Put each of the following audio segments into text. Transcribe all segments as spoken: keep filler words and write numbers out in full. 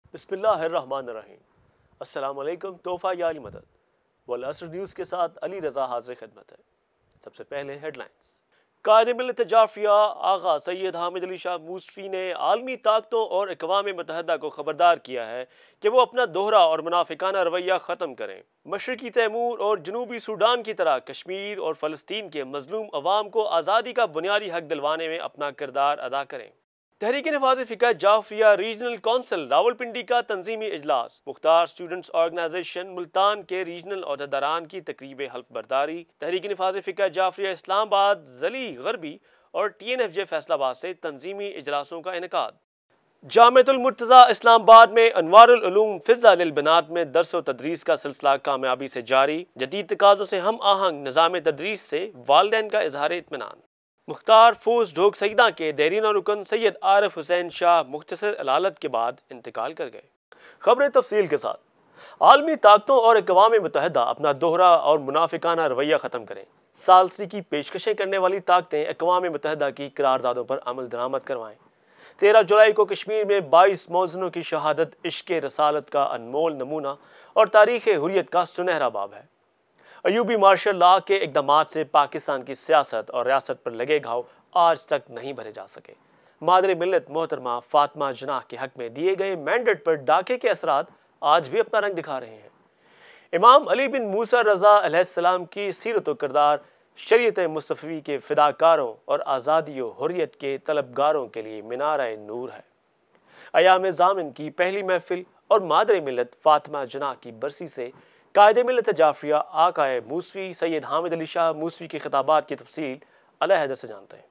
بسم اللہ الرحمن الرحیم۔ السلام علیکم۔ تحفہ یا علی مدد والعصر نیوز کے ساتھ علی رضا حاضر خدمت ہے۔ سب سے پہلے ہیڈ لائنز۔ قائد ملت جعفریہ آغا سید حامد علی شاہ موسوی نے عالمی طاقتوں اور اقوام متحدہ کو خبردار کیا ہے کہ وہ اپنا دوہرا اور منافقانہ رویہ ختم کریں۔ مشرقی تیمور اور جنوبی سوڈان کی طرح کشمیر اور فلسطین کے مظلوم عوام کو آزادی کا بنیادی حق دلوانے میں اپنا کردار ادا کریں۔ تحریک نفاذ فقہ جعفریہ ریجنل کونسل راولپنڈی کا تنظیمی اجلاس۔ مختار اسٹوڈنٹس آرگنائزیشن ملتان کے ریجنل عہدیداران کی تقریب حلف برداری۔ تحریک نفاذ فقہ جعفریہ اسلام آباد، ضلعی غربی اور T N F J Faisalabad سے تنظیمی اجلاسوں کا انعقاد۔ جامعۃ المرتضیٰ اسلام آباد میں انوار العلوم فضہ للبنات میں درس و تدریس کا سلسلہ کامیابی سے جاری۔ جدید تقاضوں سے ہم آہنگ نظام تدریس سے والدین کا اظہار اطمینان۔ مختار فوز ڈھوک سیدہ کے دیرینہ رکن سید عارف حسین شاہ مختصر علالت کے بعد انتقال کر گئے۔ خبریں تفصیل کے ساتھ۔ عالمی طاقتوں اور اقوام متحدہ اپنا دوہرا اور منافقانہ رویہ ختم کریں۔ ثالثی کی پیشکشیں کرنے والی طاقتیں اقوام متحدہ کی قراردادوں پر عمل درآمد کروائیں۔ تیرہ جولائی کو کشمیر میں بائیس موذنوں کی شہادت عشق رسالت کا انمول نمونہ اور تاریخ حریت کا سنہرا باب ہے۔ ایوبی مارشل لا کے اقدامات سے پاکستان کی سیاست اور ریاست پر لگے گھاؤ آج تک نہیں بھرے جا سکے۔ مادر ملت محترمہ فاطمہ جناح کے حق میں دیے گئے مینڈیٹ پر ڈاکے کے اثرات آج بھی اپنا رنگ دکھا رہے ہیں۔ امام علی بن موسیٰ رضا علیہ السلام کی سیرت و کردار شریعت مصطفی کے فداکاروں اور آزادی و حریت کے طلبگاروں کے لیے مینارہ نور ہے۔ ایام ضامن کی پہلی محفل اور مادر ملت فاطمہ جناح کی برسی سے قائد ملت جعفریہ آقائے موسوی سید حامد علی شاہ موسوی کے خطابات کی تفصیل علیحدہ سے جانتے ہیں۔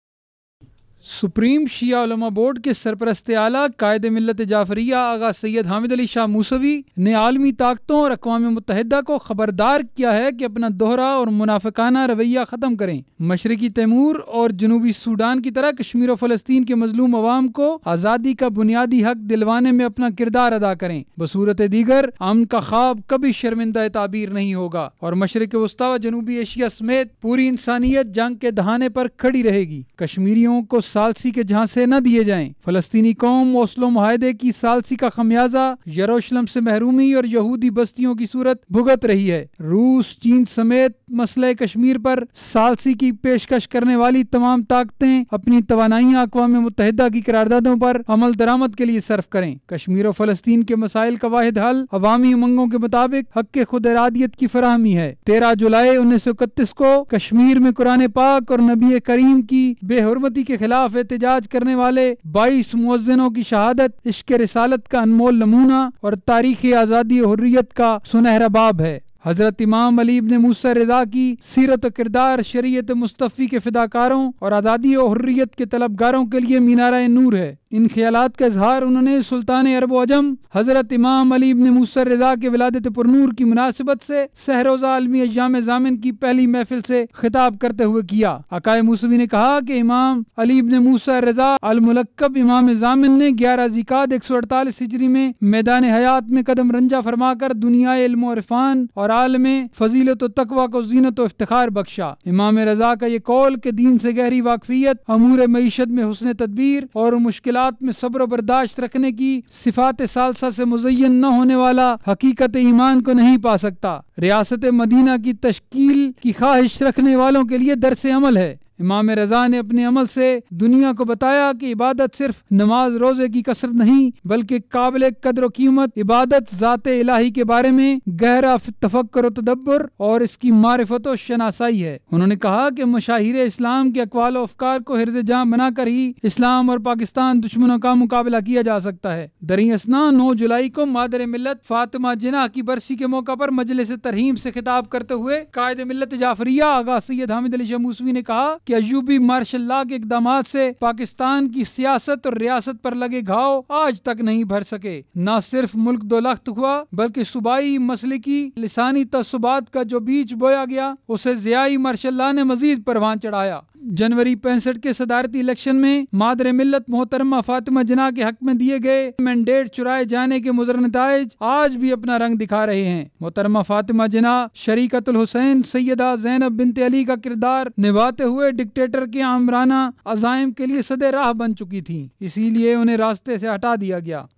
سپریم شیعہ علماء بورڈ کے سرپرست اعلیٰ قائد ملت جعفریہ آغا سید حامد علی شاہ موسوی نے عالمی طاقتوں اور اقوام متحدہ کو خبردار کیا ہے کہ اپنا دوہرا اور منافقانہ رویہ ختم کریں۔ مشرقی تیمور اور جنوبی سوڈان کی طرح کشمیر و فلسطین کے مظلوم عوام کو آزادی کا بنیادی حق دلوانے میں اپنا کردار ادا کریں۔ بصورت دیگر امن کا خواب کبھی شرمندہ تعبیر نہیں ہوگا اور مشرق وسطیٰ و جنوبی ایشیا سمیت پوری انسانیت جنگ کے دہانے پر کھڑی رہے گی۔ کشمیریوں کو ثالثی کے جھانسے نہ دیے جائیں۔ فلسطینی قوم اوسلو معاہدے کی ثالثی کا خمیازہ یروشلم سے محرومی اور یہودی بستیوں کی صورت بھگت رہی ہے۔ روس، چین سمیت مسئلہ کشمیر پر ثالثی کی پیشکش کرنے والی تمام طاقتیں اپنی توانائیاں اقوام متحدہ کی قراردادوں پر عمل درآمد کے لیے صرف کریں۔ کشمیر و فلسطین کے مسائل کا واحد حل عوامی امنگوں کے مطابق حق خود ارادیت کی فراہمی ہے۔ تیرہ جولائی انیس سو اکتیس کو کشمیر میں قرآن پاک اور نبی کریم کی بے حرمتی کے خلاف احتجاج کرنے والے بائیس مؤذنوں کی شہادت عشق رسالت کا انمول نمونہ اور تاریخ آزادی و حریت کا سنہرا باب ہے۔ حضرت امام علی بن موسیٰ رضا کی سیرت و کردار شریعت مصطفی کے فداکاروں اور آزادی و حریت کے طلبگاروں کے لیے مینارہ نور ہے۔ ان خیالات کا اظہار انہوں نے سلطان عرب و عجم حضرت امام علی بن موسیٰ رضا کے ولادت پرنور کی مناسبت سے سحروزہ عالمی ایام ضامن کی پہلی محفل سے خطاب کرتے ہوئے کیا۔ آقائے موسوی نے کہا کہ امام علی بن موسیٰ رضا الملقب امام ضامن نے گیارہ ذیقعدہ ایک سو اڑتالیس ہجری میں میدان حیات میں قدم رنجہ فرما کر دنیا علم و عرفان اور عالم فضیلت و تقوی کو زینت و افتخار بخشا۔ امام رضا کا یہ قول کہ دین سے گہری واقفیت امور معیشت میں حسن تدبیر اور مشکلات میں صبر و برداشت رکھنے کی صفات ثالثہ سے مزین نہ ہونے والا حقیقت ایمان کو نہیں پا سکتا۔ ریاست مدینہ کی تشکیل کی خواہش رکھنے والوں کے لیے درس عمل ہے۔ امام رضا نے اپنے عمل سے دنیا کو بتایا کہ عبادت صرف نماز روزے کی کثرت نہیں بلکہ قابل قدر و قیمت عبادت ذات الہی کے بارے میں گہرا تفکر و تدبر اور اس کی معرفت و شناسائی ہے۔ انہوں نے کہا کہ مشاہیر اسلام کے اقوال و افکار کو حرز جاں بنا کر ہی اسلام اور پاکستان دشمنوں کا مقابلہ کیا جا سکتا ہے۔ دریں اثنا نو جولائی کو مادر ملت فاطمہ جناح کی برسی کے موقع پر مجلس ترحیم سے خطاب کرتے ہوئے قائد ملت جعفریہ آغا سید حامد علی شاہ موسوی نے کہا کہ ایوبی مارشل لا کے اقدامات سے پاکستان کی سیاست اور ریاست پر لگے گھاؤ آج تک نہیں بھر سکے۔ نہ صرف ملک دو لخت ہوا بلکہ صوبائی مسلکی لسانی تعصبات کا جو بیج بویا گیا اسے ضیائی مارشل لا نے مزید پروان چڑھایا۔ جنوری پینسٹھ کے صدارتی الیکشن میں مادر ملت محترمہ فاطمہ جناح کے حق میں دیے گئے مینڈیٹ چرائے جانے کے مضر نتائج آج بھی اپنا رنگ دکھا رہے ہیں۔ محترمہ فاطمہ جناح شریکت الحسین سیدہ زینب بنت علی کا کردار نبھاتے ہوئے ڈکٹیٹر کے آمرانہ عزائم کے لیے سد راہ بن چکی تھیں، اسی لیے انہیں راستے سے ہٹا دیا گیا۔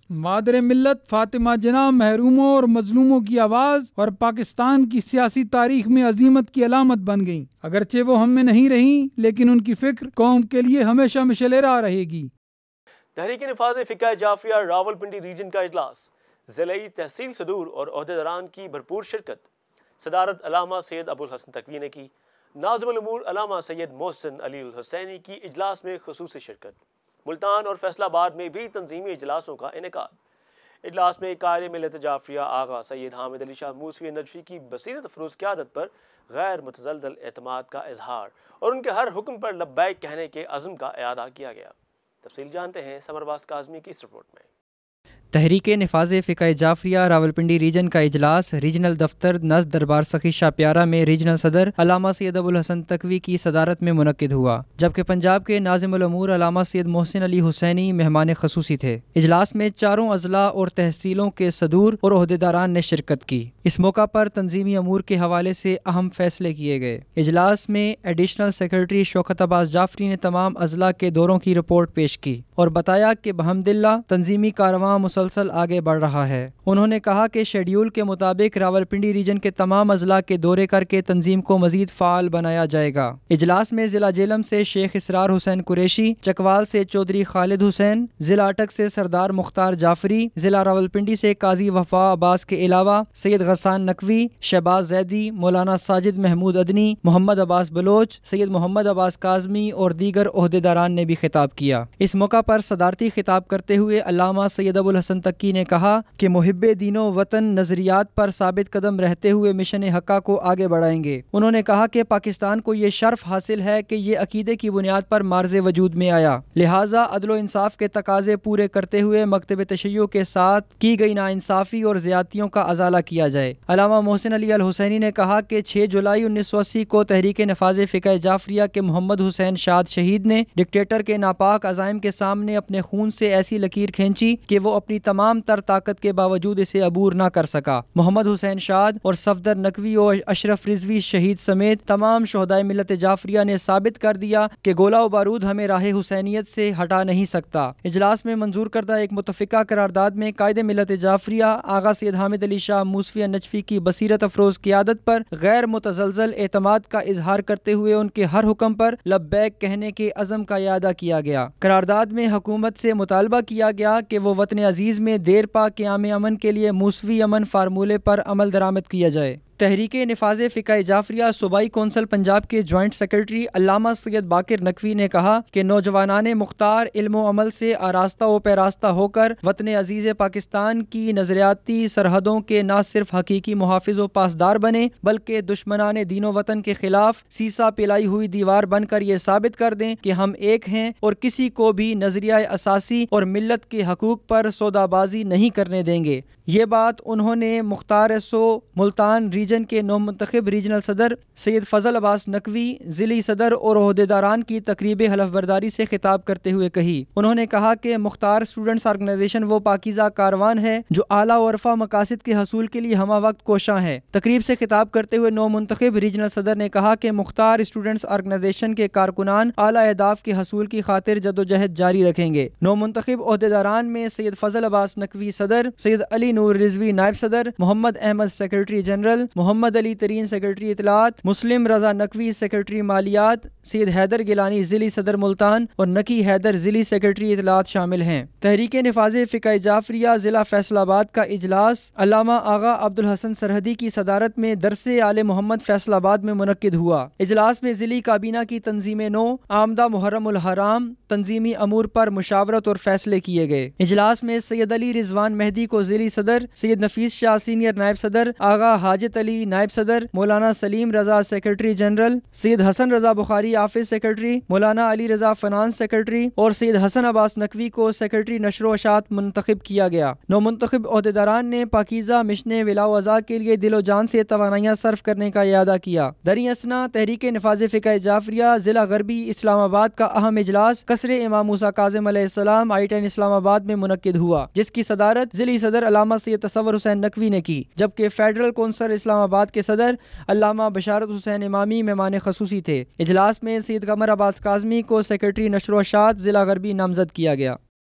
مادر ملت فاطمہ جناح محروموں اور مظلوموں کی آواز اور پاکستان کی سیاسی تاریخ میں عظیمت کی علامت بن گئیں۔ اگرچہ وہ ہم میں نہیں رہیں لیکن ان کی فکر قوم کے لیے ہمیشہ مشعل راہ رہے گی۔ تحریک نفاذ فقہ جعفریہ راولپنڈی ریجن کا اجلاس، ضلعی تحصیل صدور اور عہدیداران کی بھرپور شرکت۔ صدارت علامہ سید ابو الحسن تقوی نے کی۔ ناظم الامور علامہ سید محسن علی الحسینی کی اجلاس میں خصوصی شرکت۔ ملتان اور فیصل آباد میں بھی تنظیمی اجلاسوں کا انعقاد۔ اجلاس میں قائد ملت جعفریہ آغا سید حامد علی شاہ موسوی نجفی کی بصیرت افروز قیادت پر غیر متزلزل اعتماد کا اظہار اور ان کے ہر حکم پر لبیک کہنے کے عزم کا اعادہ کیا گیا۔ تفصیل جانتے ہیں سمر عباس کاظمی کی اس رپورٹ میں۔ تحریک نفاذ فقہ جعفریہ راولپنڈی ریجن کا اجلاس ریجنل دفتر نزد دربار سخی شاہ پیارہ میں ریجنل صدر علامہ سید ابو الحسن تقوی کی صدارت میں منعقد ہوا، جبکہ پنجاب کے ناظم الامور علامہ سید محسن علی حسینی مہمان خصوصی تھے۔ اجلاس میں چاروں اضلاع اور تحصیلوں کے صدور اور عہدیداران نے شرکت کی۔ اس موقع پر تنظیمی امور کے حوالے سے اہم فیصلے کیے گئے۔ اجلاس میں ایڈیشنل سیکرٹری شوکت عباس جعفری نے تمام اضلاع کے دوروں کی رپورٹ پیش کی اور بتایا کہ بحمداللہ تنظیمی کاررواں مسلسل آگے بڑھ رہا ہے۔ انہوں نے کہا کہ شیڈیول کے مطابق راولپنڈی ریجن کے تمام اضلاع کے دورے کر کے تنظیم کو مزید فعال بنایا جائے گا۔ اجلاس میں ضلع جہلم سے شیخ اسرار حسین قریشی، چکوال سے چودھری خالد حسین، ضلع اٹک سے سردار مختار جعفری، ضلع راولپنڈی سے قاضی وفا عباس کے علاوہ سید غسان نقوی، شہباز زیدی، مولانا ساجد محمود ادنی، محمد عباس بلوچ، سید محمد عباس کاظمی اور دیگر عہدیداران نے بھی خطاب کیا۔ اس موقع پر صدارتی خطاب کرتے ہوئے علامہ سید ابو الحسن تقی نے کہا کہ محب دین و وطن نظریات پر ثابت قدم رہتے ہوئے مشن حقہ کو آگے بڑھائیں گے۔ انہوں نے کہا کہ پاکستان کو یہ شرف حاصل ہے کہ یہ عقیدے کی بنیاد پر مارز وجود میں آیا، لہٰذا عدل و انصاف کے تقاضے پورے کرتے ہوئے مکتب تشیع کے ساتھ کی گئی ناانصافی اور زیادتیوں کا ازالہ کیا جائے۔ علامہ محسن علی الحسینی نے کہا کہ چھ جولائی انیس سو اسی کو تحریک نفاذ فقہ جعفریہ کے محمد حسین شاد شہید نے ڈکٹیٹر کے ناپاک عزائم کے سامنے اپنے خون سے ایسی لکیر کھینچی کہ وہ اپنی تمام تر طاقت کے باوجود اسے عبور نہ کر سکا۔ محمد حسین شاد اور صفدر نقوی اور اشرف رضوی شہید سمیت تمام شہدائے ملت جعفریہ نے ثابت کر دیا کہ گولہ و بارود ہمیں راہ حسینیت سے ہٹا نہیں سکتا۔ اجلاس میں منظور کردہ ایک متفقہ قرارداد میں قائد ملت جعفریہ آغا سید حامد علی شاہ موسوی نجفی کی بصیرت افروز قیادت پر غیر متزلزل اعتماد کا اظہار کرتے ہوئے ان کے ہر حکم پر لبیک کہنے کے عزم کا اعادہ کیا گیا۔ قرارداد میں حکومت سے مطالبہ کیا گیا کہ وہ وطن عزیز میں دیر پا قیام امن کے لیے موسوی امن فارمولے پر عمل درآمد کیا جائے۔ تحریک نفاذ فقہ جعفریہ صوبائی کونسل پنجاب کے جوائنٹ سیکرٹری علامہ سید باقر نقوی نے کہا کہ نوجوانان مختار علم و عمل سے آراستہ و پیراستہ ہو کر وطن عزیز پاکستان کی نظریاتی سرحدوں کے نہ صرف حقیقی محافظ و پاسدار بنے بلکہ دشمنان دین و وطن کے خلاف سیسا پلائی ہوئی دیوار بن کر یہ ثابت کر دیں کہ ہم ایک ہیں اور کسی کو بھی نظریہ اساسی اور ملت کے حقوق پر سودا بازی نہیں کرنے دیں گے۔ یہ بات انہوں نے مختار سو ملتان ریجن کے نو منتخب ریجنل صدر سید فضل عباس نقوی، ضلعی صدر اور عہدیداران کی تقریب حلف برداری سے خطاب کرتے ہوئے کہی۔ انہوں نے کہا کہ مختار اسٹوڈنٹس آرگنائزیشن وہ پاکیزہ کاروان ہے جو اعلیٰ و عرفہ مقاصد کے حصول کے لیے ہمہ وقت کوشاں ہے۔ تقریب سے خطاب کرتے ہوئے نو منتخب ریجنل صدر نے کہا کہ مختار اسٹوڈنٹس آرگنائزیشن کے کارکنان اعلیٰ اہداف کے حصول کی خاطر جدوجہد جاری رکھیں گے۔ نو منتخب عہدیداران میں سید فضل عباس نقوی صدر، سید علی نور رضوی نائب صدر، Muhammad Ahmad secretary general, Muhammad Ali Tareen secretary اطلاعات، مسلم رضا نقوی سیکرٹری مالیات، سید حیدر گیلانی ضلعی صدر ملتان اور نقی حیدر ضلعی سیکرٹری اطلاعات شامل ہیں۔ تحریک نفاذ فقہ جعفریہ ضلع فیصل آباد کا اجلاس علامہ آغا عبد الحسن سرحدی کی صدارت میں درس آل محمد فیصل آباد میں منعقد ہوا۔ اجلاس میں ضلعی کابینہ کی تنظیم نو، آمدہ محرم الحرام، تنظیمی امور پر مشاورت اور فیصلے کیے گئے۔ اجلاس میں سید علی رضوان مہدی کو ضلعی صدر، سید نفیس شاہ سینئر نائب صدر، آغا حاجت علی نائب صدر، Maulana Saleem Raza secretary general, Syed Hasan Raza Bukhari office secretary, Maulana Ali رضا فنانس سیکرٹری اور سید حسن عباس نقوی کو سیکرٹری نشر و اشاعت منتخب کیا گیا۔ نو منتخب عہدیداران نے پاکیزہ مشن ولا و ازا کے لیے دل و جان سے توانائیاں صرف کرنے کا اعادہ کیا۔ دریں اثنا تحریک نفاذ فقہ جعفریہ ضلع غربی اسلام آباد کا اہم اجلاس قصر امام موسیٰ کاظم علیہ السلام آئی ٹین اسلام آباد میں منعقد ہوا، جس کی صدارت ضلعی صدر علامہ سید تصور حسین نقوی نے کی، جبکہ فیڈرل کونسل اسلام آباد کے صدر علامہ بشارت حسین امامی مہمان خصوصی تھے۔ اجلاس میں سید قمر عباس کاظمی کو سیکرٹری نشر و اشاعت ضلع غربی نامزد کیا گیا۔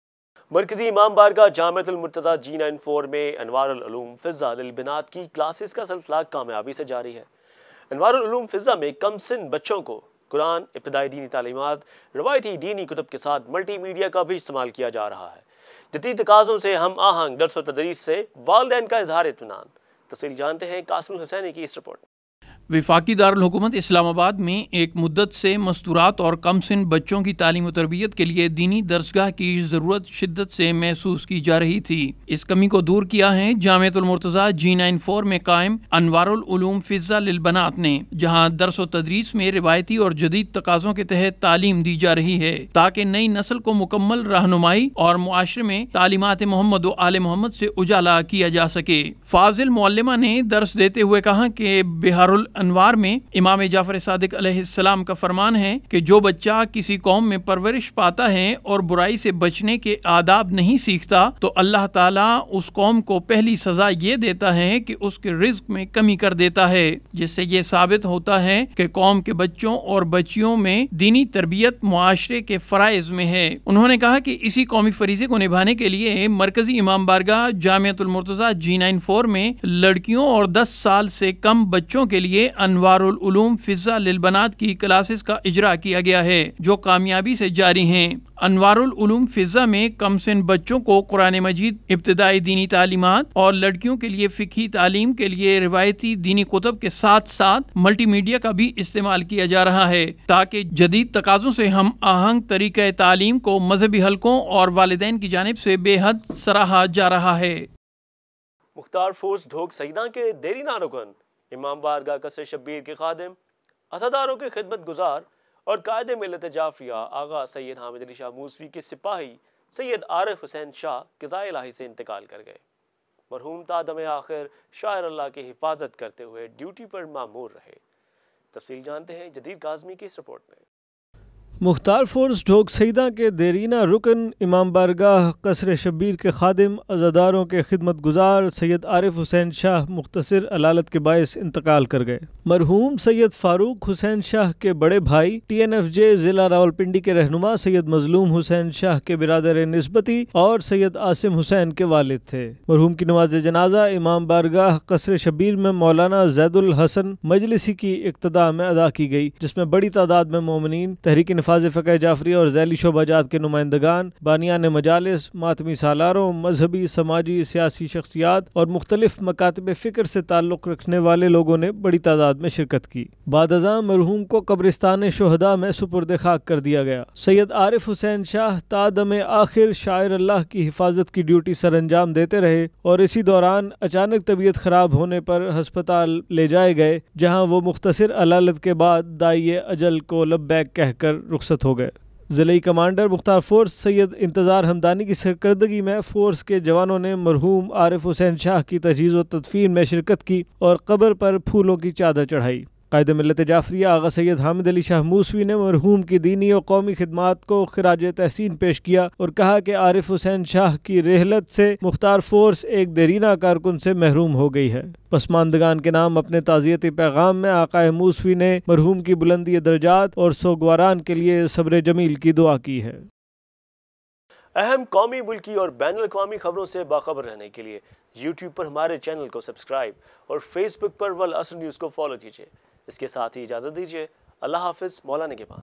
مرکزی امام بارگاہ جامعۃ المرتضیٰ جی نائن فور میں انوار العلوم فضہ للبنات کی کلاسز کا سلسلہ کامیابی سے جاری ہے۔ انوار العلوم فضہ میں کم سن بچوں کو قرآن، ابتدائی دینی تعلیمات، روایتی دینی کتب کے ساتھ ملٹی میڈیا کا بھی استعمال کیا جا رہا ہے۔ جدید تقاضوں سے ہم آہنگ درس و تدریس سے والدین کا اظہار اطمینان۔ تفصیل جانتے ہیں قاسم الحسینی کی اس رپورٹ میں۔ وفاقی دارالحکومت اسلام آباد میں ایک مدت سے مستورات اور کم سن بچوں کی تعلیم و تربیت کے لیے دینی درسگاہ کی ضرورت شدت سے محسوس کی جا رہی تھی۔ اس کمی کو دور کیا ہے جامعۃ المرتضیٰ جی نائن فور میں قائم انوار العلوم فضہ للبنات نے، جہاں درس و تدریس میں روایتی اور جدید تقاضوں کے تحت تعلیم دی جا رہی ہے تاکہ نئی نسل کو مکمل رہنمائی اور معاشرے میں تعلیمات محمد و آل محمد سے اجالا کیا جا سکے۔ فاضل معلمہ نے درس دیتے ہوئے کہا کہ بہار انوار میں امام جعفر صادق علیہ السلام کا فرمان ہے کہ جو بچہ کسی قوم میں پرورش پاتا ہے اور برائی سے بچنے کے آداب نہیں سیکھتا تو اللہ تعالیٰ اس قوم کو پہلی سزا یہ دیتا ہے کہ اس کے رزق میں کمی کر دیتا ہے، جس سے یہ ثابت ہوتا ہے کہ قوم کے بچوں اور بچیوں میں دینی تربیت معاشرے کے فرائض میں ہے۔ انہوں نے کہا کہ اسی قومی فریضے کو نبھانے کے لیے مرکزی امام بارگاہ جامعۃ المرتضیٰ جی نائن فور میں لڑکیوں اور دس سال سے کم بچوں کے لیے انوار العلوم فضہ للبنات کی کلاسز کا اجرا کیا گیا ہے جو کامیابی سے جاری ہیں۔ انوار العلوم فضہ میں کم سن بچوں کو قرآن مجید، ابتدائی دینی تعلیمات اور لڑکیوں کے لیے فقہی تعلیم کے لیے روایتی دینی کتب کے ساتھ ساتھ ملٹی میڈیا کا بھی استعمال کیا جا رہا ہے تاکہ جدید تقاضوں سے ہم آہنگ طریقہ تعلیم کو مذہبی حلقوں اور والدین کی جانب سے بے حد سراہا جا رہا ہے۔ مختار فورس ڈھوک سیدہ کے دیرینہ رکن، امام بارگاہ قصر شبیر کے خادم، عزاداروں کے خدمت گزار اور قائد ملت جعفریہ آغا سید حامد علی شاہ موسوی کے سپاہی سید عارف حسین شاہ قضائے الہی سے انتقال کر گئے۔ مرحوم تا دم آخر شاعر اللہ کی حفاظت کرتے ہوئے ڈیوٹی پر مامور رہے۔ تفصیل جانتے ہیں جدید کاظمی کی اس رپورٹ میں۔ مختار فورس ڈھوک سیدہ کے دیرینہ رکن، امام بارگاہ قصر شبیر کے خادم، عزاداروں کے خدمت گزار سید عارف حسین شاہ مختصر علالت کے باعث انتقال کر گئے۔ مرحوم سید فاروق حسین شاہ کے بڑے بھائی، ٹی این ایف جے ضلع راولپنڈی کے رہنما سید مظلوم حسین شاہ کے برادر نسبتی اور سید عاصم حسین کے والد تھے۔ مرحوم کی نماز جنازہ امام بارگاہ قصر شبیر میں مولانا زید الحسن مجلسی کی اقتداء میں ادا کی گئی، جس میں بڑی تعداد میں مومنین، تحریک نفاذ فقہ جعفریہ اور ذیلی شعبہ جات کے نمائندگان، بانیان مجالس، ماتمی سالاروں، مذہبی، سماجی، سیاسی شخصیات اور مختلف مکاتب فکر سے تعلق رکھنے والے لوگوں نے بڑی تعداد میں شرکت کی۔ بعد ازاں مرحوم کو قبرستان شہداء میں سپرد خاک کر دیا گیا۔ سید عارف حسین شاہ تا دم آخر شاعر اللہ کی حفاظت کی ڈیوٹی سر انجام دیتے رہے اور اسی دوران اچانک طبیعت خراب ہونے پر ہسپتال لے جائے گئے، جہاں وہ مختصر علالت کے بعد داعی اجل کو لبیک کہہ کر رخصت ہو گئے۔ ضلعی کمانڈر مختار فورس سید انتظار حمدانی کی سرکردگی میں فورس کے جوانوں نے مرحوم عارف حسین شاہ کی تجہیز و تدفین میں شرکت کی اور قبر پر پھولوں کی چادر چڑھائی۔ قائد ملت جعفریہ آغا سید حامد علی شاہ موسوی نے مرحوم کی دینی و قومی خدمات کو خراج تحسین پیش کیا اور کہا کہ عارف حسین شاہ کی رحلت سے مختار فورس ایک دیرینہ کارکن سے محروم ہو گئی ہے۔ پسماندگان کے نام اپنے تعزیتی پیغام میں آقا موسوی نے مرحوم کی بلندی درجات اور سوگواران کے لیے صبر جمیل کی دعا کی ہے۔ اہم قومی، ملکی اور بین الاقوامی خبروں سے باخبر رہنے کے لیے یوٹیوب پر ہمارے چینل کو سبسکرائب اور فیس بک پر والعصر نیوز کو فالو کیجیے۔ اس کے ساتھ ہی اجازت دیجیے۔ اللہ حافظ، مولا نگہبان۔